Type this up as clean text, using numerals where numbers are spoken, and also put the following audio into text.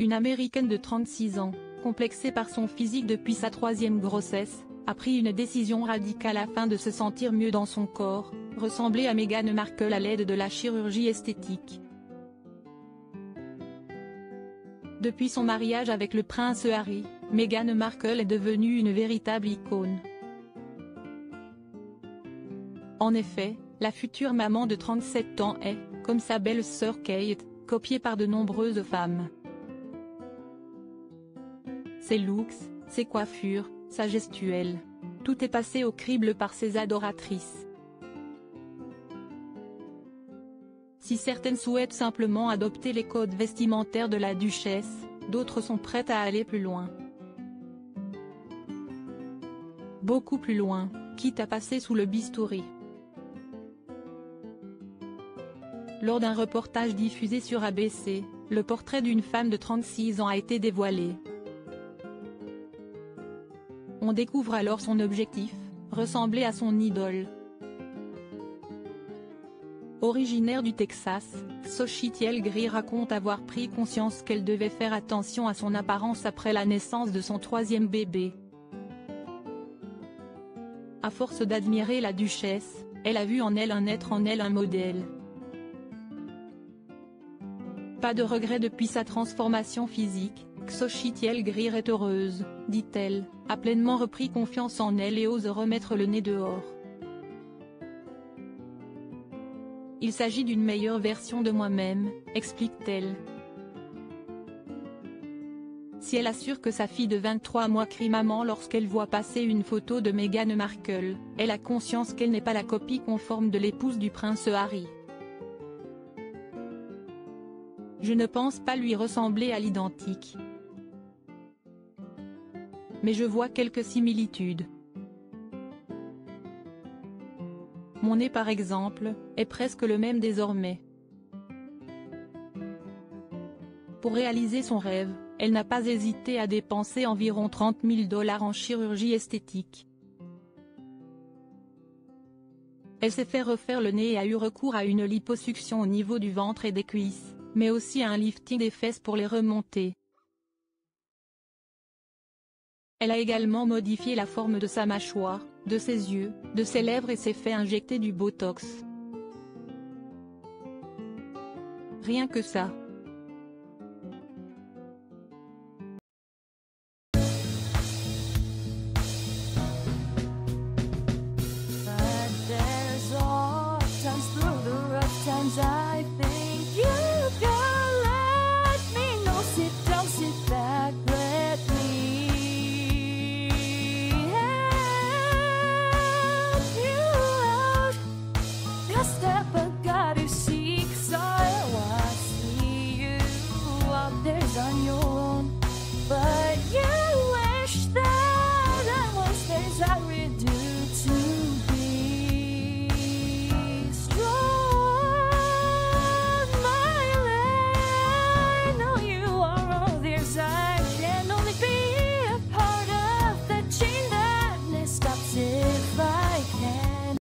Une Américaine de 36 ans, complexée par son physique depuis sa 3e grossesse, a pris une décision radicale afin de se sentir mieux dans son corps, ressembler à Meghan Markle à l'aide de la chirurgie esthétique. Depuis son mariage avec le prince Harry, Meghan Markle est devenue une véritable icône. En effet, la future maman de 37 ans est, comme sa belle-sœur Kate, copiée par de nombreuses femmes. Ses looks, ses coiffures, sa gestuelle. Tout est passé au crible par ses adoratrices. Si certaines souhaitent simplement adopter les codes vestimentaires de la duchesse, d'autres sont prêtes à aller plus loin. Beaucoup plus loin, quitte à passer sous le bistouri. Lors d'un reportage diffusé sur ABC, le portrait d'une femme de 36 ans a été dévoilé. On découvre alors son objectif, ressembler à son idole. Originaire du Texas, Xochitl Gris raconte avoir pris conscience qu'elle devait faire attention à son apparence après la naissance de son 3e bébé. À force d'admirer la duchesse, elle a vu en elle un modèle. Pas de regret depuis sa transformation physique, Xochitl Gris est heureuse, dit-elle, a pleinement repris confiance en elle et ose remettre le nez dehors. Il s'agit d'une meilleure version de moi-même, explique-t-elle. Si elle assure que sa fille de 23 mois crie maman lorsqu'elle voit passer une photo de Meghan Markle, elle a conscience qu'elle n'est pas la copie conforme de l'épouse du prince Harry. Je ne pense pas lui ressembler à l'identique. Mais je vois quelques similitudes. Mon nez par exemple, est presque le même désormais. Pour réaliser son rêve, elle n'a pas hésité à dépenser environ 30 000 $ en chirurgie esthétique. Elle s'est fait refaire le nez et a eu recours à une liposuction au niveau du ventre et des cuisses, mais aussi à un lifting des fesses pour les remonter. Elle a également modifié la forme de sa mâchoire, de ses yeux, de ses lèvres et s'est fait injecter du Botox. Rien que ça. On your